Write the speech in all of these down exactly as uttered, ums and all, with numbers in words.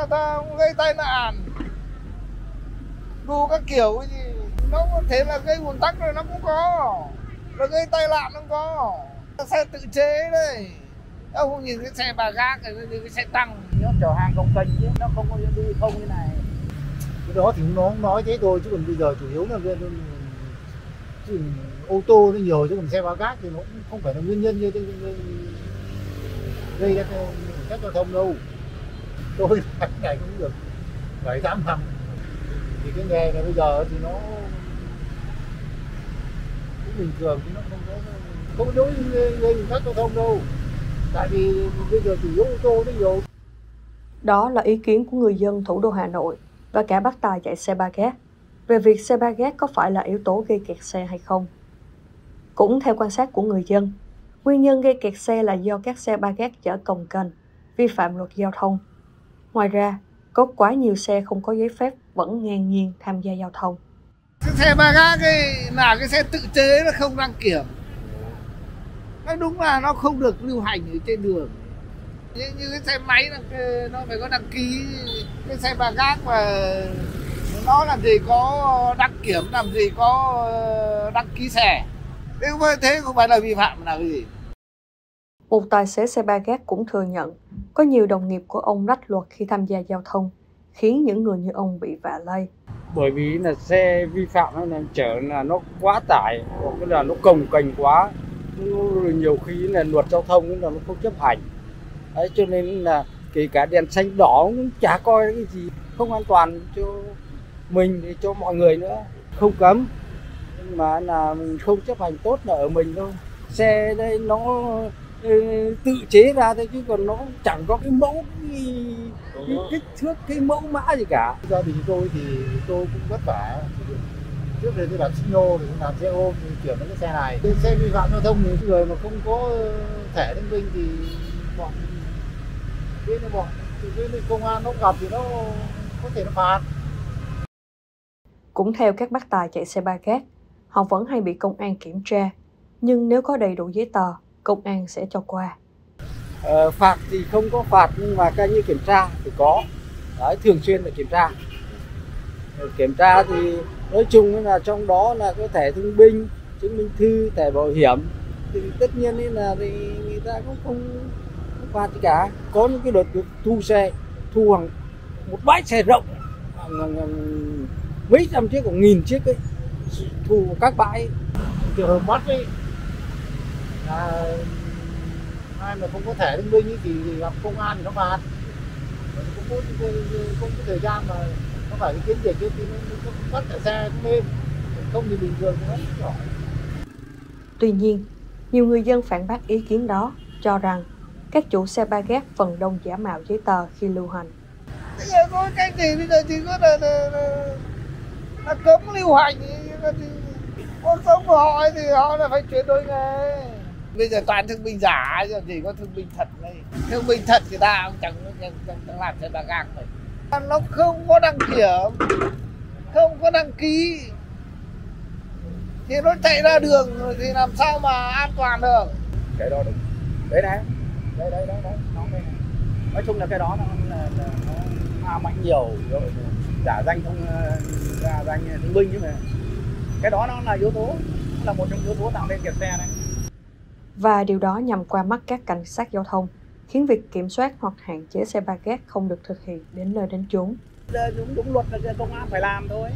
giao thông, gây tai nạn, đủ các kiểu gì. Nó có thể là gây ùn tắc rồi nó cũng có, nó gây tai nạn nó cũng có. Xe tự chế đây, ông không nhìn cái xe bà gác, cái, cái xe tăng, nó chở hàng công kênh chứ, nó không có đi không như này. Cái đó thì nó nói thế thôi, chứ còn bây giờ chủ yếu là cái, chứ ô tô nó nhiều, chứ còn xe ba gác thì nó cũng không phải là nguyên nhân gây gây ra các giao thông đâu. Tôi cái này cũng được bảy tám năm thì cái nghề này bây giờ thì nó cũng bình thường, chứ nó không có không đối gây các giao thông đâu, tại vì bây giờ chủ yếu ô tô nó nhiều. Đó là ý kiến của người dân thủ đô Hà Nội và cả bác tài chạy xe ba gác về việc xe ba gác có phải là yếu tố gây kẹt xe hay không. Cũng theo quan sát của người dân, nguyên nhân gây kẹt xe là do các xe ba gác chở cồng kềnh, vi phạm luật giao thông. Ngoài ra, có quá nhiều xe không có giấy phép vẫn ngang nhiên tham gia giao thông. Cái xe ba gác ấy là cái xe tự chế, nó không đăng kiểm. Nó đúng là nó không được lưu hành ở trên đường. Như, như cái xe máy là nó phải có đăng ký. Cái xe ba gác mà nó làm gì có đăng kiểm, làm gì có đăng ký xe. Thế không phải, thế không phải là vi phạm là cái gì. Một tài xế xe ba gác cũng thừa nhận có nhiều đồng nghiệp của ông lách luật khi tham gia giao thông, khiến những người như ông bị vạ lây. Bởi vì là xe vi phạm nó là chở là nó quá tải, hoặc là nó cồng kềnh quá, nhiều khi là luật giao thông là nó không chấp hành. Đấy, cho nên là kể cả đèn xanh đỏ cũng chả coi cái gì, không an toàn cho mình thì cho mọi người nữa. Không cấm, nhưng mà là mình không chấp hành tốt là ở mình thôi. Xe đây nó tự chế ra thôi, chứ còn nó chẳng có cái mẫu, cái, cái kích thước, cái mẫu mã gì cả. Gia đình tôi thì tôi cũng vất vả. Trước đây tôi làm xích lô thì làm xe ôm thì chuyển đến cái xe này. Cái xe vi phạm giao thông thì người mà không có thẻ thương binh thì bọn bên bọn bên công an nó gặp thì nó có thể nó phạt. Cũng theo các bác tài chạy xe ba gác, họ vẫn hay bị công an kiểm tra, nhưng nếu có đầy đủ giấy tờ, công an sẽ cho qua. Ờ, phạt thì không có phạt, nhưng mà coi như kiểm tra thì có. Đấy, thường xuyên là kiểm tra. Kiểm tra thì nói chung là trong đó là có thẻ thương binh, chứng minh thư, thẻ bảo hiểm. Thì tất nhiên là thì người ta cũng không, không phạt gì cả. Có những cái đợt thu xe, thu hàng một bãi xe rộng, mấy trăm chiếc, khoảng nghìn chiếc ấy, thu các bãi. Trường hợp bắt ấy là ai mà không có thẻ thương binh thì gặp công an thì nó phạt. Cũng có, không có thời gian mà nó phải cái kiến việc thì nó bắt cả xe cũng nên, không thì bình thường thì nó không giỏi. Tuy nhiên, nhiều người dân phản bác ý kiến đó, cho rằng các chủ xe ba gác phần đông giả mạo giấy tờ khi lưu hành. Bây giờ có cách gì, bây giờ chỉ có là, là, là, là cấm lưu hành, cuộc sống của họ thì họ là phải chuyển đổi nghề. Bây giờ toàn thương binh giả, giờ chỉ có thương binh thật đây. Thương binh thật người ta cũng chẳng, chẳng, chẳng, chẳng làm xe ba gác này. Nó không có đăng kiểm, không có đăng ký thì nó chạy ra đường thì làm sao mà an toàn được. Cái đó đúng. Đấy này, đây đây đây đấy, nó đây này. Nói chung là cái đó nó là, là nó mạnh nhiều rồi, giả danh không giả danh thương binh chứ mà. Cái đó nó là yếu tố, nó là một trong yếu tố tạo nên kẹt xe này. Và điều đó nhằm qua mắt các cảnh sát giao thông, khiến việc kiểm soát hoặc hạn chế xe ba gác không được thực hiện đến nơi đến chốn. Đúng, đúng luật là công an phải làm thôi,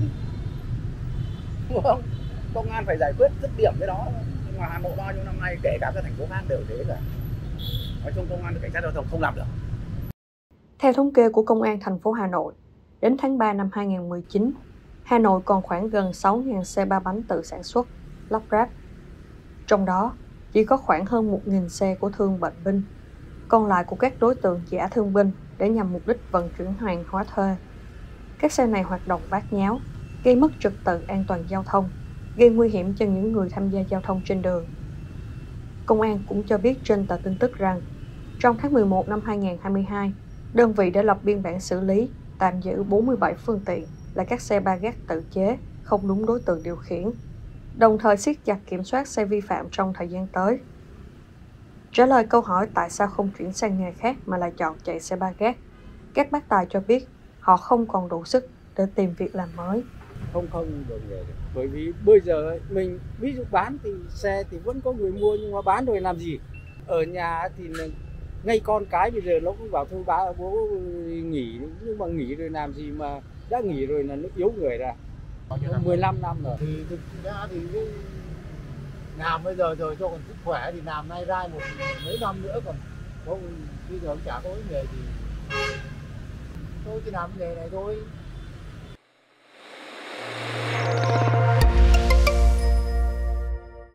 đúng không? Công an phải giải quyết dứt điểm cái đó. Nhưng mà Hà Nội bao nhiêu năm nay, kể cả các thành phố khác đều thế cả. Nói chung công an và cảnh sát giao thông không làm được. Theo thống kê của Công an thành phố Hà Nội, đến tháng ba năm hai nghìn không trăm mười chín, Hà Nội còn khoảng gần sáu nghìn xe ba bánh tự sản xuất, lắp ráp. Trong đó, chỉ có khoảng hơn một nghìn xe của thương bệnh binh, còn lại của các đối tượng giả thương binh để nhằm mục đích vận chuyển hàng hóa thuê. Các xe này hoạt động bát nháo, gây mất trật tự an toàn giao thông, gây nguy hiểm cho những người tham gia giao thông trên đường. Công an cũng cho biết trên tờ tin tức rằng, trong tháng mười một năm hai nghìn không trăm hai mươi hai, đơn vị đã lập biên bản xử lý, tạm giữ bốn mươi bảy phương tiện là các xe ba gác tự chế, không đúng đối tượng điều khiển, đồng thời siết chặt kiểm soát xe vi phạm trong thời gian tới. Trả lời câu hỏi tại sao không chuyển sang nghề khác mà lại chọn chạy xe ba gác, Các bác tài cho biết họ không còn đủ sức để tìm việc làm mới. Không không đổi nghề được. Bởi vì bây giờ ấy, mình ví dụ bán thì xe thì vẫn có người mua, nhưng mà bán rồi làm gì? Ở nhà thì ngay con cái bây giờ nó cũng bảo thôi bá bố nghỉ, nhưng mà nghỉ rồi làm gì mà đã nghỉ rồi là nó yếu người ra. mười lăm năm rồi. Thì thực ra thì cái làm bây giờ rồi cho còn sức khỏe thì làm nay ra một mấy năm nữa, còn không bây giờ cũng chả có cái nghề gì. Tôi chỉ làm nghề này thôi.